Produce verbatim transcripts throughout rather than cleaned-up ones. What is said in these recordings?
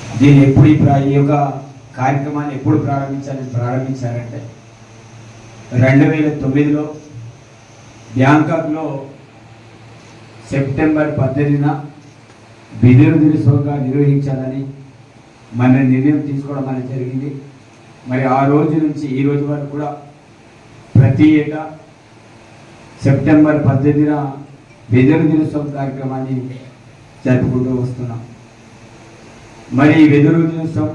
దీన్ని ఎప్పుడు ఈ యొక్క కార్యక్రమాన్ని ఎప్పుడు ప్రారంభించాలని ప్రారంభించారంటే రెండు వేల తొమ్మిదిలో బ్యాంకాక్లో సెప్టెంబర్ పద్దెనిమిదిన బిదురు దినోత్సవంగా నిర్వహించాలని మన నిర్ణయం తీసుకోవడం అనేది జరిగింది. మరి ఆ రోజు నుంచి ఈ రోజు వరకు కూడా ప్రతి ఏటా సెప్టెంబర్ పద్దెనిమిదిన బిదురు దినోత్సవం కార్యక్రమాన్ని జరుపుకుంటూ వస్తున్నాం. మరి వెదురు దినోత్సవం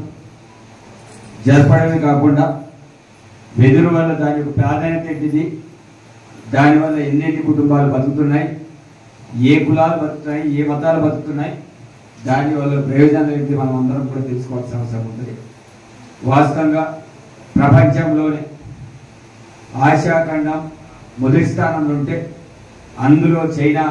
జరపడమే కాకుండా వెదురు వల్ల దాని యొక్క ప్రాధాన్యత ఏంటిది, దానివల్ల ఎన్నెన్ని కుటుంబాలు బతుకుతున్నాయి, ఏ కులాలు బతుకుతున్నాయి, ఏ మతాలు బతుకుతున్నాయి, దానివల్ల ప్రయోజనాలు ఏంటి మనం అందరం కూడా తెలుసుకోవాల్సిన అవసరం ఉంటుంది. వాస్తవంగా ప్రపంచంలోనే ఆసియా ఖండం మొదటి స్థానంలో ఉంటే అందులో చైనా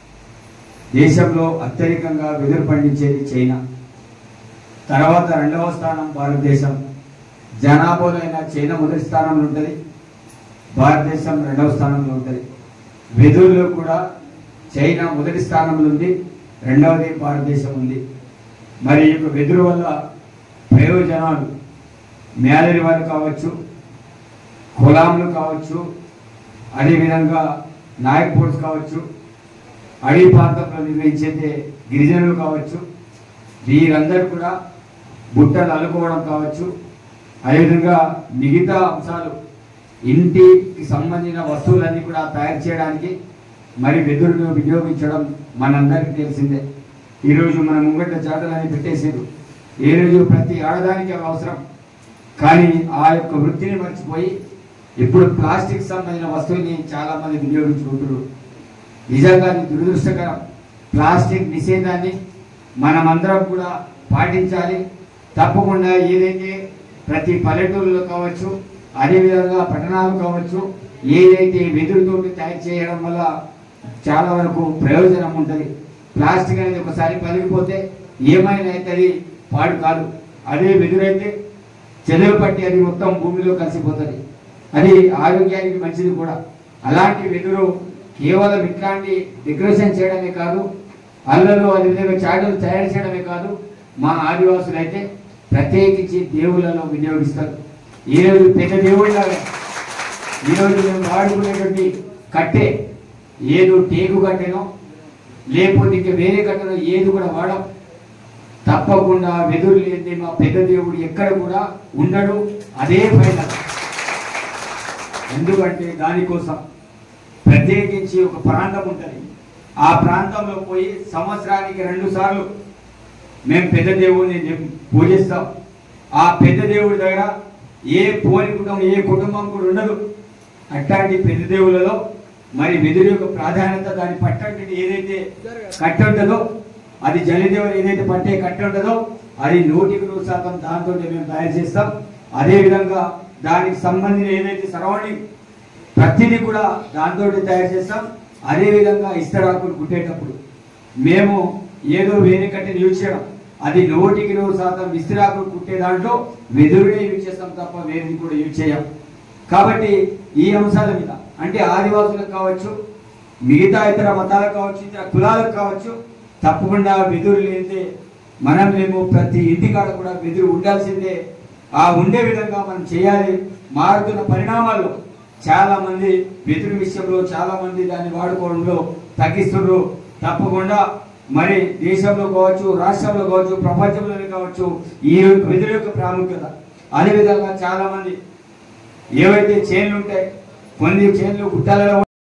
దేశంలో అత్యధికంగా వెదురు పండించేది చైనా. తర్వాత రెండవ స్థానం భారతదేశం. జనాభాలో అయినా చైనా మొదటి స్థానంలో ఉంటుంది, భారతదేశం రెండవ స్థానంలో ఉంటుంది. వెదురులో కూడా చైనా మొదటి స్థానంలో ఉంది, రెండవది భారతదేశం ఉంది. మరి ఈ యొక్క వెదురు వల్ల ప్రయోజనాలు మేలరి వాళ్ళు కావచ్చు, కులాంలు కావచ్చు, అదేవిధంగా నాయక్ బోర్డ్స్ కావచ్చు, అడవి ప్రాంతంలో నిర్వహించే గిరిజనులు కావచ్చు, వీరందరూ కూడా బుట్టలు అల్లుకోవడం కావచ్చు, అదేవిధంగా మిగతా అంశాలు ఇంటికి సంబంధించిన వస్తువులన్నీ కూడా తయారు చేయడానికి మరి వెదురును వినియోగించడం మనందరికీ తెలిసిందే. ఈరోజు మన ముంగట జాతరని పెట్టేసారు. ఏ రోజు ప్రతి ఆడదానికి అవసరం, కానీ ఆ యొక్క వృత్తిని మర్చిపోయి ఇప్పుడు ప్లాస్టిక్ సంబంధించిన వస్తువుని చాలా మంది వినియోగించుకుంటున్నారు. నిజంగా అది దురదృష్టకరం. ప్లాస్టిక్ నిషేధాన్ని మనమందరం కూడా పాటించాలి. తప్పకుండా ఏదైతే ప్రతి పల్లెటూరులో కావచ్చు, అదేవిధంగా పట్టణాలు కావచ్చు, ఏదైతే వెదురుతోటి తయారు చేయడం వల్ల చాలా వరకు ప్రయోజనం ఉంటుంది. ప్లాస్టిక్ అనేది ఒకసారి పలిగిపోతే ఏమైనా అయితే అది పాడు కాదు. అదే వెదురైతే చెదలు పట్టి అది మొత్తం భూమిలో కలిసిపోతుంది. అది ఆరోగ్యానికి మంచిది కూడా. అలాంటి వెదురు కేవలం ఇట్లాంటి డెకరేషన్ చేయడమే కాదు, అల్లలు అదేవిధంగా చాటులు తయారు చేయడమే కాదు, మా ఆదివాసులు అయితే ప్రత్యేకించి దేవుళ్ళలో వినియోగిస్తారు. ఈరోజు పెద్ద దేవుళ్ళగా ఈరోజు మేము వాడుకునేటువంటి కట్టె ఏదో టేకు కట్టెనో లేకపోతే ఇంకా వేరే కట్టెనో ఏది కూడా వాడం. తప్పకుండా వెదురు లేని మా పెద్ద దేవుడు ఎక్కడ కూడా ఉండడు. అదే ఫైనల్. ఎందుకంటే దానికోసం ప్రత్యేకించి ఒక ప్రాంతం ఉంటుంది. ఆ ప్రాంతంలో పోయి సంవత్సరానికి రెండు సార్లు మేము పెద్ద దేవుడిని పూజిస్తాం. ఆ పెద్ద దేవుడి దగ్గర ఏ పోని కుటుంబం ఏ కుటుంబం కూడా ఉండదు. అట్లాంటి పెద్ద దేవుళ్ళలో మరి వెదురు యొక్క ప్రాధాన్యత, దాని పట్టంటి ఏదైతే కట్టె ఉంటుందో, అది జలదేవుడు ఏదైతే పట్టే కట్టె ఉంటుందో అది నూటికి నూరు శాతం దాంతో మేము తయారు చేస్తాం. అదేవిధంగా దానికి సంబంధించిన ఏదైతే సరౌండింగ్ ప్రతిదీ కూడా దాంతో తయారు చేస్తాం. అదేవిధంగా ఇస్తరాకులు కుట్టేటప్పుడు మేము ఏదో వేరే కట్టెని యూజ్ చేయడం, అది నూటికి నూరు శాతం ఇస్తరాకులు కుట్టే దాంట్లో వెదురునే యూజ్ చేస్తాం తప్ప వేరేది కూడా యూజ్ చేయం. కాబట్టి ఈ అంశాల మీద అంటే ఆదివాసులకు కావచ్చు, మిగతా ఇతర మతాలకు కావచ్చు, ఇతర కులాలకు కావచ్చు, తప్పకుండా వెదురు లేదే మనం మేము ప్రతి ఇంటికాడ కూడా వెదురు ఉండాల్సిందే. ఆ ఉండే విధంగా మనం చేయాలి. మారుతున్న పరిణామాల్లో చాలా మంది వెదురు విషయంలో చాలా మంది దాన్ని వాడుకోవడంలో తగ్గిస్తున్నారు. తప్పకుండా మరి దేశంలో కావచ్చు, రాష్ట్రంలో కావచ్చు, ప్రపంచంలోనే కావచ్చు ఈ వెదురు యొక్క ప్రాముఖ్యత. అదేవిధంగా చాలా మంది ఏవైతే చేన్లు ఉంటాయి, కొన్ని చేన్లు గుట్టాలలో